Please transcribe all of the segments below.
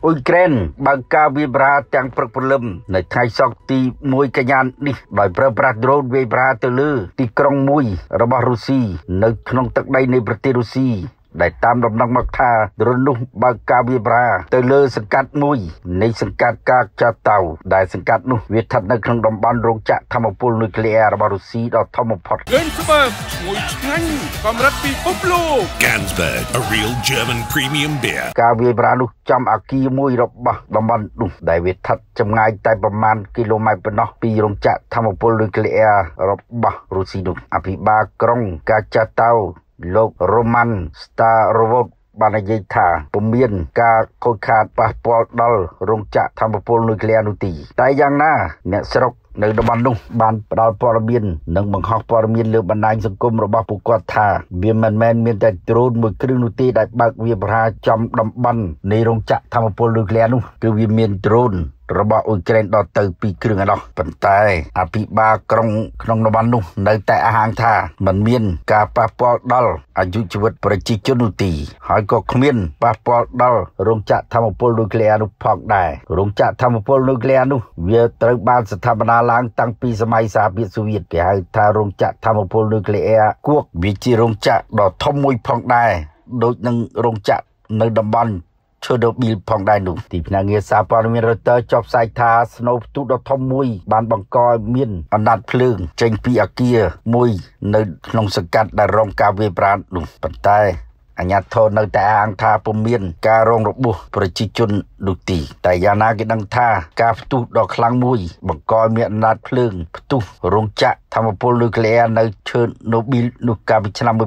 អ៊ុយក្រែនបើកការវាយប្រហារទាំងព្រឹកព្រលឹមនៅថ្ងៃសុក្រទី1កញ្ញានេះដោយប្រើប្រាស់ដ្រូនវាយប្រហារទៅលើទីក្រុងមួយរបស់រុស្ស៊ីនៅក្នុងទឹកដីនៃប្រទេសរុស្ស៊ីដែលតាមដំណឹងមកថាដ្រូននោះបើកការវាយប្រហារទៅលើសង្កាត់មួយនៃសង្កាត់កាចាតៅដែលសង្កាត់នោះវាស្ថិតនៅក្នុងតំបន់រោងចក្រថាមពលនុយក្លេអ៊ែររបស់រុស្ស៊ីដ៏ធំបំផុតលេងស្បើកឈ្ងុយឆ្ងាញ់កម្រិតពិភពលោក Gansberg a real German premium beer ការវាយប្រហារនោះចំអគារមួយរបស់តំបន់នោះដែលវាស្ថិតចម្ងាយតែប្រមាណគីឡូម៉ែត្រប៉ុណ្ណោះពីរោងចក្រថាមពលនុយក្លេអ៊ែររបស់រុស្ស៊ីនោះអភិបាលក្រុងកាចាតៅលោករ៉ូម៉ាន់ស្តារ៉ូវ៉ូតបាននិយាយថាពុំមានការខូចខាតប៉ះពាល់ដល់រោងចក្រថាមពលនុយក្លេអ៊ែរនោះទេតែយ៉ាងណាអ្នកស្រុកនៅតំបន់នោះបានផ្ដល់ព័ត៌មាននិងបង្ហោះព័ត៌មានលើបណ្ដាញសង្គមរបស់ពួកគាត់ថាវាមិនមែនមានតែដ្រូនមួយគ្រឿងនោះទេដែលបើកវាប្រហារចំតំបន់នៃរោងចក្រថាមពលនុយក្លេអ៊ែរនោះគឺវាមានដ្រូនរបស់អ៊ុយក្រែនដល់ទៅ2គ្រឿងឯណោះប៉ុន្តែអភិបាលក្រុងក្នុងតំបន់នោះនៅតែអះអាងថាมันមានការប៉ះពាល់ដល់អាយុជីវិតប្រជាជននោះទេហើយក៏គ្មានប៉ះពាល់ដល់រោងចក្រថាមពលនុយក្លេអ៊ែរនោះផងដែររោងចក្រថាមពលនុយក្លេអ៊ែរនោះវាត្រូវបានស្ថាបនាឡើងតាំងពីសម័យសហភាពសូវៀតគេហៅថារោងចក្រថាមពលនុយក្លេអ៊ែរគួកវាជារោងចក្រដ៏ធំមួយផងដែរដូចនឹងរោងចក្រនៅតំបន់ឈើដូប៊ីលផងដែរនោះទីភ្នាក់ងារសារព័ត៌មាន Reuters ចុះផ្សាយថាស្នូលផ្ទុះដ៏ធំមួយបានបង្កឲ្យមានអណ្ដាតភ្លើងចេញពីអគារមួយនៅក្នុងសង្កាត់ដែលរងការវាយប្រហារនោះប៉ុន្តែអាជ្ញាធរនៅតែអាងថាពុំមានការរងរបួសប្រជាជននោះទេតែយ៉ាងណាគេដឹងថាការផ្ទុះដ៏ខ្លាំងមួយបង្កឲ្យមានអណ្ដាតភ្លើងផ្ទុះរោងចក្រថាមពលនុយក្លេអ៊ែរនៅឈើដូប៊ីលនោះកាលពីឆ្នាំ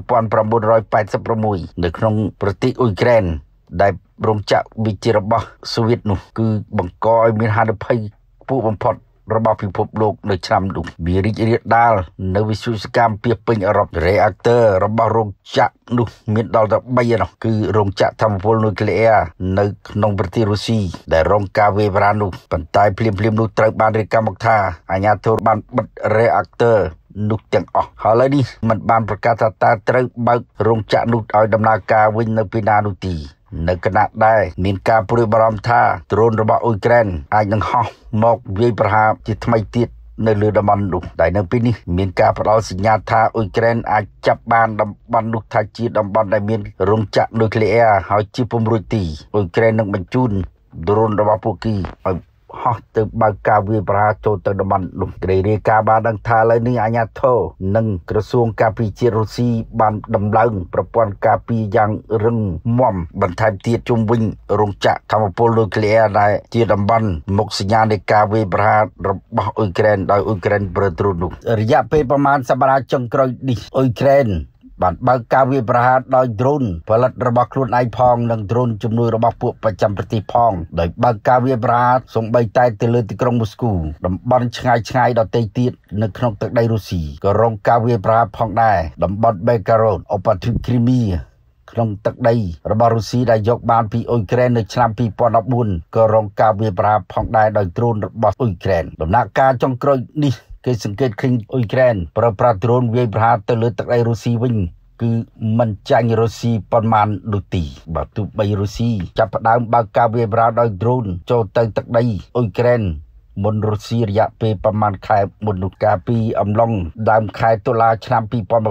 1986នៅក្នុងប្រទេសអ៊ុយក្រែនដែលរោងចក្រវិជារបស់សូវៀតនោះគឺបង្កឲ្យមានហានិភ័យខ្ពស់បំផុតរបស់ពិភពលោកនៅឆ្នាំនោះវារីករាលដាលនៅវិស្វកម្មពាសពេញអឺរ៉ុប reactor របស់រោងចក្រនោះមានដល់ទៅ3ឯណោះគឺរោងចក្រថាមពលនុយក្លេអ៊ែរនៅក្នុងប្រទេសរុស្ស៊ីដែលរងការវាយប្រហារនោះប៉ុន្តែភ្លាមៗនោះត្រូវបានរាយការណ៍មកថាអាជ្ញាធរបានបិទ reactor នោះទាំងអស់ហើយឥឡូវនេះมันបានប្រកាសថាតើត្រូវបើករោងចក្រនោះឲ្យដំណើរការវិញនៅពេលណានោះទេនៅគណៈដែលមានការព្រួយបារម្ភថាដ្រូនរបស់អ៊ុយក្រែនអាចនឹងហោះមកវាយប្រហារជាថ្មីទៀតនៅលើតំបន់នោះដែលនៅពេលនេះមានការផ្ដល់សញ្ញាថាអ៊ុយក្រែនអាចចាប់បានតំបន់នោះថាជាតំបន់ដែលមានរោងចក្រនុយក្លេអ៊ែរហើយជាពុំរួចទីអ៊ុយក្រែននឹងបញ្ជូនដ្រូនរបស់ពួកគេឲ្យហោះទៅបើកការវាយប្រហារចូលទៅតំបន់នោះគ្រាយការបានដឹងថាឥឡូវនេះអាជ្ញាធរនិងក្រសួងការពារជាតិរុស្ស៊ីបានដំឡើងប្រព័ន្ធការពារយ៉ាងរឹងមាំបន្ថែមទៀតជុំវិញរោងចក្រថាមពលនុយក្លេអ៊ែរដែលជាតំបន់មុខសញ្ញានៃការវាយប្រហាររបស់អ៊ុយក្រែនដោយអ៊ុយក្រែនប្រតិរោធនោះរយៈពេលប្រមាណសប្តាហ៍ចុងក្រោយនេះអ៊ុយក្រែនបានបើកការវាយប្រហារដោយដ្រូនផលិតរបស់ខ្លួនឯងផងនិងដ្រូនជំនួយរបស់ពួកប្រចាំប្រទេសផងដោយបើកការវាយប្រហារសូម្បីតែទៅលើទីក្រុងមូស្គូតំបន់ឆ្ងាយដទៃទៀតនៅក្នុងទឹកដីរុស្ស៊ីក៏រងការវាយប្រហារផងដែរតំបន់បេការ៉ូតអូប៉ាធីគ្រីមៀក្នុងទឹកដីរបស់រុស្ស៊ីដែលយកបានពីអ៊ុយក្រែននៅឆ្នាំ2014ក៏រងការវាយប្រហារផងដែរដោយដ្រូនរបស់អ៊ុយក្រែនដំណាក់កាលចុងក្រោយនេះគេសង្កេតឃើញអ៊ុយក្រែនប្រើប្រាស់ដ្រូនវាយប្រហារទៅលើទឹកដីរុស្ស៊ីវិញគឺមិនចាញ់រុស្ស៊ីប៉ុន្មាននោះទេបើទោះបីរុស្ស៊ីចាប់ផ្ដើមបើកការវាយប្រហារដោយដ្រូនចូលទៅទឹកដីអ៊ុយក្រែនមុនរុស្ស៊ីរយៈពេលប្រមាណខែមុននោះកាលពីអំឡុងដើមខែតុលាឆ្នាំ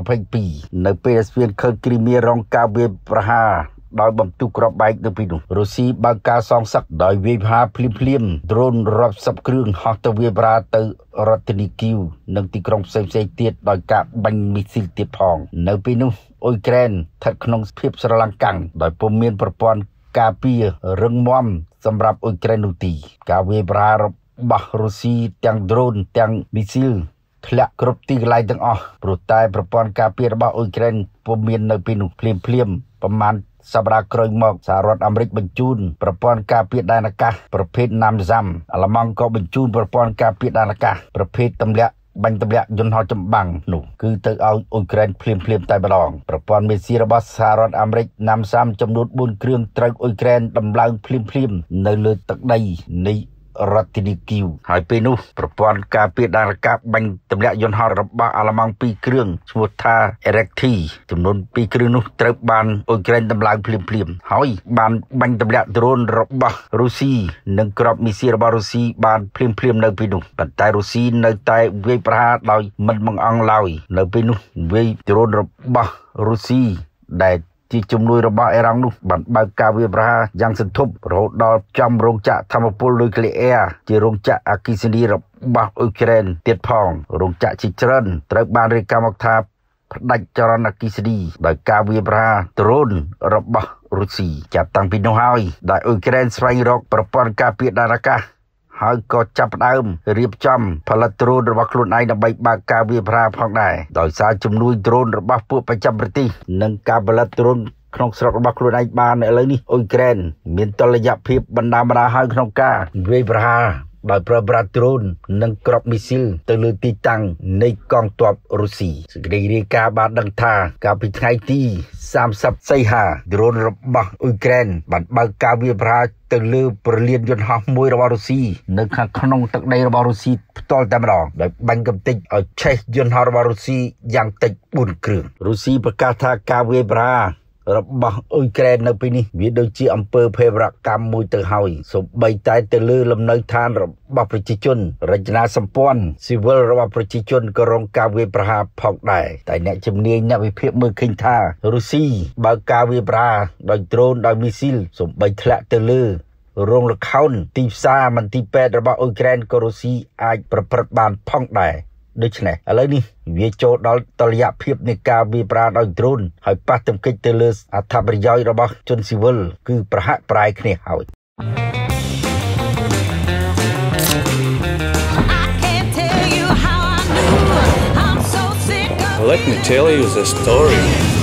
2022នៅពេលស្វៀងឃើញគ្រីមៀរងការវាយប្រហារដោយបំទុះក្របបែកនៅពីនោះរុស្ស៊ីបើកការសងសឹកដោយវាយប្រហារភ្លាមដ្រូនរាប់សិបគ្រឿងហោះទៅវាយប្រហារទៅរដ្ឋធានីគីវនិងទីក្រុងផ្សេងៗទៀតដោយការបាញ់មីស៊ីលទៀតផងនៅពេលនោះអ៊ុយក្រែនស្ថិតក្នុងភាពស្រឡំកាំងដោយពុំមានប្រព័ន្ធការពាររឹងមាំសម្រាប់អ៊ុយក្រែននោះទេការវាយប្រហាររបស់រុស្ស៊ីទាំងដ្រូនទាំងមីស៊ីលធ្លាក់គ្រប់ទីកន្លែងទាំងអស់ព្រោះតែប្រព័ន្ធការពាររបស់អ៊ុយក្រែនពុំមាននៅពេលនោះភ្លាមប្រមាណសប្តាហ៍ក្រោយមកសហរដ្ឋអាមេរិកបញ្ជូនប្រព័ន្ធការពារដែនអាកាសប្រភេទណាំសាំអាល្លឺម៉ង់ក៏បញ្ជូនប្រព័ន្ធការពារដែនអាកាសប្រភេទទម្លាក់បាញ់ទម្លាក់យន្តហោះចម្បាំងនោះគឺទៅឲ្យអ៊ុយក្រែនភ្លាមតែម្ដងប្រព័ន្ធមេស៊ីរបស់សហរដ្ឋអាមេរិកណាំសាំចំនួន4គ្រឿងត្រូវអ៊ុយក្រែនដំឡើងភ្លាមនៅលើទឹកដីនៃរដ្ឋធានីគីវហើយពេលនោះប្រព័ន្ធការពារដារការបាញ់ទម្លាក់យន្តហោះរបស់អាល្លឺម៉ង់2គ្រឿងឈ្មោះថា Erecti ចំនួន2គ្រឿងនោះត្រូវបានអ៊ុយក្រែនតម្លើងភ្លាមហើយបានបាញ់ទម្លាក់ដ្រូនរបស់រុស្ស៊ីនិងគ្រាប់មីស៊ីលរបស់រុស្ស៊ីបានភ្លាមនៅពេលនោះប៉ុន្តែរុស្ស៊ីនៅតែវាយប្រហារដោយមិនបង្អង់ឡើយនៅពេលនោះវាយដ្រូនរបស់រុស្ស៊ីដែលជាជំនួយរបស់អ៊ីរ៉ង់នោះបានបើកការវាយប្រហារយ៉ាងសន្ធប់រហូតដល់ចំរោងចក្រថាមពលនុយក្លេអ៊ែរជារោងចក្រអគ្គិសនីរបស់អ៊ុយក្រែនទៀតផងរោងចក្រជាច្រើនត្រូវបានរាយការណ៍មកថាផ្ដាច់ចរន្តអគ្គិសនីដោយការវាយប្រហារដ្រូនរបស់រុស្ស៊ីចាប់តាំងពីនោះហើយដែលអ៊ុយក្រែនស្វែងរកប្រព័ន្ធការពារដារអាកាសហើយក៏ចាប់ផ្ដើមរៀបចំផលិតដ្រូនរបស់ខ្លួនឯងដើម្បីបើកការវាយប្រហារផងដែរដោយសារជំនួយដ្រូនរបស់ពួកប្រចាំប្រទេសនិងការផលិតដ្រូនក្នុងស្រុករបស់ខ្លួនឯងបានឥឡូវនេះអ៊ុយក្រែនមានតុល្យភាពបណ្ដាហើយក្នុងការវាយប្រហារដោយប្រើប្រាស់ដ្រូននិងគ្រាប់មីស៊ីលទៅលើទីតាំងនៃកងទ័ពរុស្ស៊ីសេចក្តីរាយការណ៍បានដឹងថាកាលពីថ្ងៃទី30សីហាដ្រូនរបស់អ៊ុយក្រែនបានបើកការវាយប្រហារទៅលើព្រលានយន្តហោះមួយរបស់រុស្ស៊ីនៅខាងក្នុងទឹកដីរបស់រុស្ស៊ីផ្ទាល់តែម្ដងដោយបាញ់កំទេចឲ្យឆេះយន្តហោះរបស់រុស្ស៊ីយ៉ាងតិច4គ្រឿងរុស្ស៊ីប្រកាសថាការវាយប្រហាររបស់អ៊ុយក្រែននៅពេលនេះវាដូចជាអំពើភេរវកម្មមួយទៅហើយសូម្បីតែទៅលើលំនៅឋានរបស់ប្រជាជនរចនាសម្ព័ន្ធស៊ីវិលរបស់ប្រជាជនក៏រងការវាយប្រហារផងដែរតែអ្នកជំនាញអ្នកវិភាគមើលឃើញថារុស្ស៊ីបើកការវាយប្រហារដោយដ្រូនដោយមីស៊ីលសូម្បីធ្លាក់ទៅលើរោងល្ខោនទីផ្សារមន្ទីរពេទ្យរបស់អ៊ុយក្រែនក៏រុស្ស៊ីអាចប្រព្រឹត្តបានផងដែរដូច្នេះឥឡូវនេះវាចូលដល់តុល្យភាពនៃការវាយប្រហារដោយដ្រូនហើយប៉ះទង្គិចទៅលើអត្ថប្រយោជន៍របស់ជនស៊ីវិលគឺប្រហាក់ប្រែគ្នាហើយ Let me tell you the story.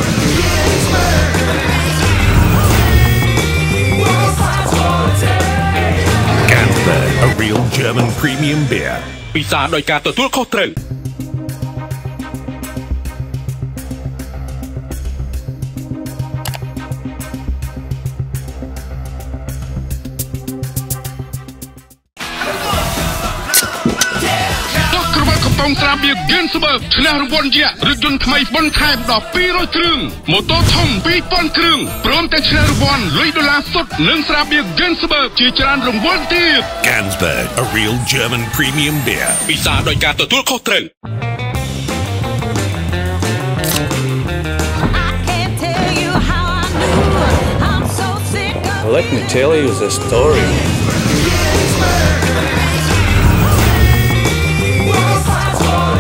Gansberg, a real German premium beer. ពិសាដោយការទទួលខុសត្រូវ កំស្រាបៀក Gansberg ឈ្នះរង្វាន់យក្សរថយន្តថ្មីបនខែបដល់200គ្រឿងម៉ូតូធំ 2000 គ្រឿងព្រមទាំងឈ្នះរង្វាន់លុយដុល្លារសុទ្ធនិងស្រាបៀក Gansberg ជាច្រើនរង្វាន់ទៀត Gansberg, a real German premium beer. ពិសាដោយការទទួលខុសត្រូវ Let me tell you the story.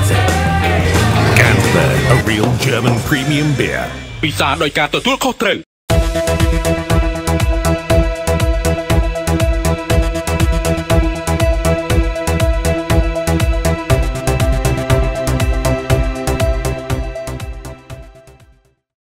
Gansberg, a real German premium beer. ពិសាដោយការទទួលខុសត្រូវ